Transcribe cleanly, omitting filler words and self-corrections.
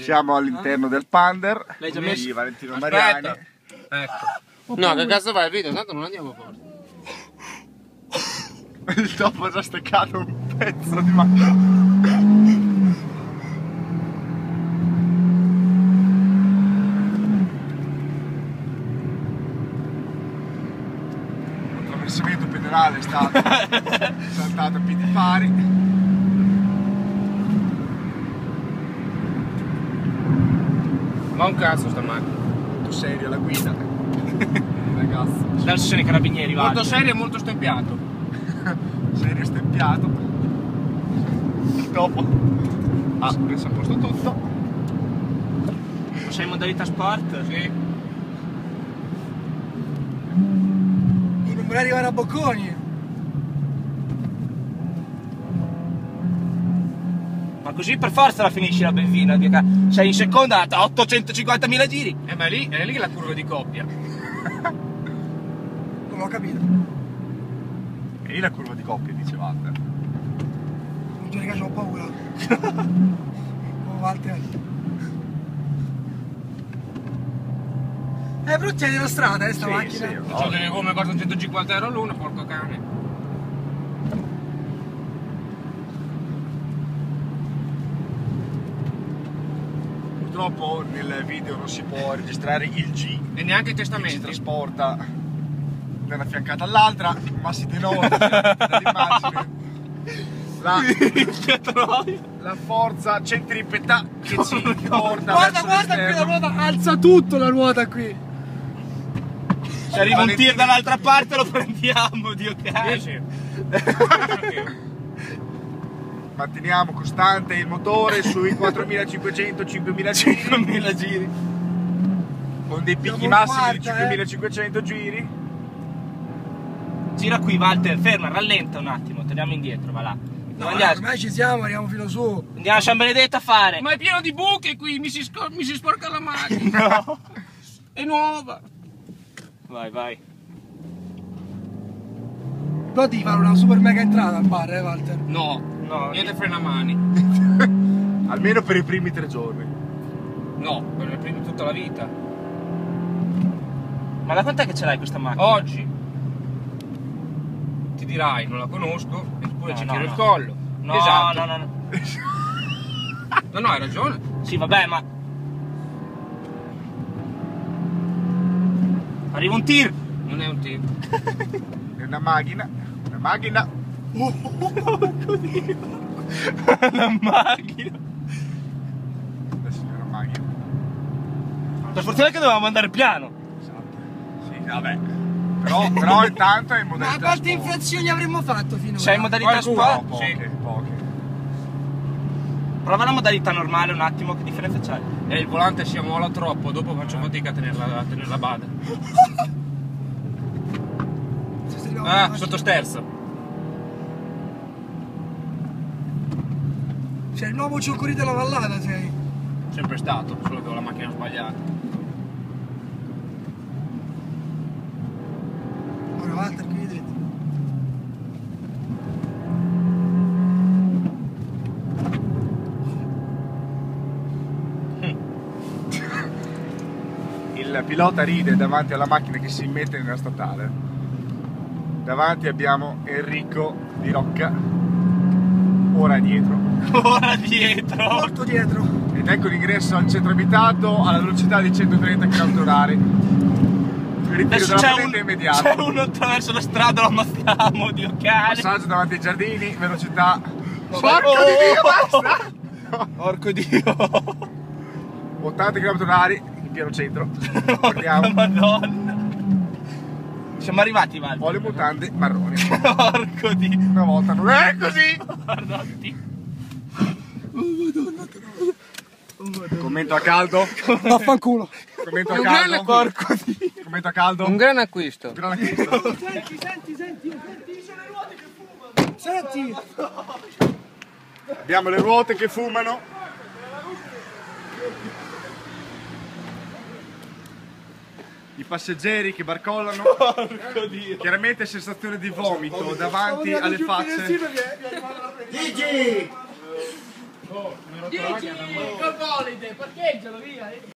Siamo all'interno del Pander. L'hai già messo? Di Valentino Mariani. Ecco. No, che cazzo fai il video? Tanto non andiamo forte. Il topo ha già steccato un pezzo di mano. L'attraversamento pedonale è stato saltato a piedi pari. Ma un cazzo sta macchina. Molto serio alla guida. Ragazzi. Dal sessione carabinieri, va. Molto serio e molto stempiato. Serio stempiato. Il topo ha messo a posto tutto. Ma sei in modalità sport? Sì. Non vorrei arrivare a Bocconi. Ma così per forza la finisci la benzina, sei in seconda a 850.000 giri. Ma è lì la curva di coppia. Non l'ho capito. E lì la curva di coppia, dice Walter. Non ti raga, c'ho paura. Oh Walter. È brutta della strada, sta macchina. Sì, C'ho delle gomme costano 150 euro l'una, porco cane. Purtroppo nel video non si può registrare il G. E neanche i Che testamenti. si trasporta da una fiancata all'altra, ma si denota dall'immagine la forza centripeta che ci porta Guarda, verso guarda qui la l'esterno. ruota, alza tutto la ruota qui. Se arriva un tir dall'altra parte lo prendiamo, Dio cane. Manteniamo costante il motore sui 4500-5000 giri. 5.000 giri. Con dei picchi Siamo massimi di quarta, 5500 giri. Gira qui, Walter, ferma, rallenta un attimo, torniamo indietro, va là. No, andiamo, ormai ci siamo, arriviamo fino su. andiamo a San Benedetto a fare. Ma è pieno di buche qui, mi si sporca la macchina. No. È nuova. Vai, vai. Però devi fare una super mega entrata al bar, Walter? No, niente frenamani. Almeno per i primi 3 giorni. No, per le prime tutta la vita. Ma da quant'è che ce l'hai questa macchina? Oggi. Ti dirai, non la conosco, eppure ci tiro il collo. No, esatto. No. No, hai ragione. Sì, vabbè, ma... Arriva un tir. Non è un tir. È una macchina. Una macchina. Porco Dio. La macchina. La signora macchina. Per fortuna che dovevamo andare piano. Esatto. Sì, vabbè. Però intanto è in Ma modalità quante sport. infrazioni avremmo fatto finora? Sei in modalità sport? Poche. Prova la modalità normale un attimo, che differenza c'è? E il volante si ammola troppo, dopo faccio fatica a tenerla bada. Sotto sterzo. Sei il nuovo Cioccolì della Vallata, sei. Sempre stato, solo che ho la macchina sbagliata. Ora Walter, qui vedete. Il pilota ride davanti alla macchina che si mette nella statale. Davanti abbiamo Enrico di Rocca, ora dietro. Ora dietro! Molto dietro. Ed ecco l'ingresso al centro abitato alla velocità di 130 km/h. Il ritiro della patente immediato. C'è uno attraverso la strada, lo ammazziamo, Dio cane! Passaggio davanti ai giardini, velocità. Porco di Dio, basta! Porco Dio! 80 km/h in pieno centro. Guardiamo. Madonna! Siamo arrivati, Val. Ho le mutande marroni. Porco Dio! Una volta non è così! Guardati! Commento a caldo. Vaffanculo. Commento a caldo. Porco Dio! Commento a caldo. Un gran acquisto. Gran acquisto. Senti, sono le ruote che fumano. Senti. Abbiamo le ruote che fumano. I passeggeri che barcollano. Porco Dio! Chiaramente sensazione di vomito davanti alle facce. Gigi! Dici col bolide, parcheggialo via.